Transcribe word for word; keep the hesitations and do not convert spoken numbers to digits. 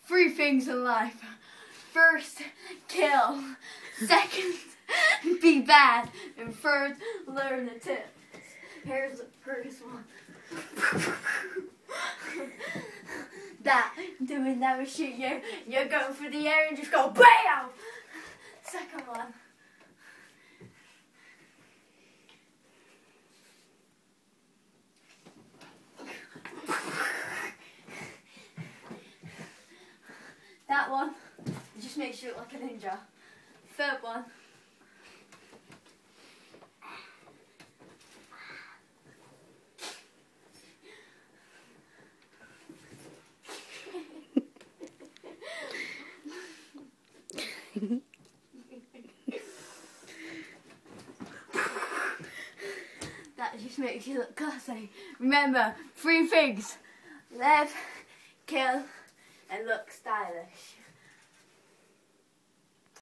Three things in life. First, kill. Second, be bad. And third, learn the tips. Here's the first one. That, doing that machine, you're, you're going for the air and just go BAM! Second one. That one, it just makes you look like a ninja. Third one. That just makes you look classy. Remember, three things. Live, kill, and look stylish.